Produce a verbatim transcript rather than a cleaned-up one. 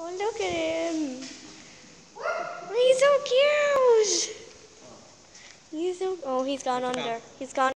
Oh, look at him. He's so cute. He's so. Oh, he's gone under. He's gone.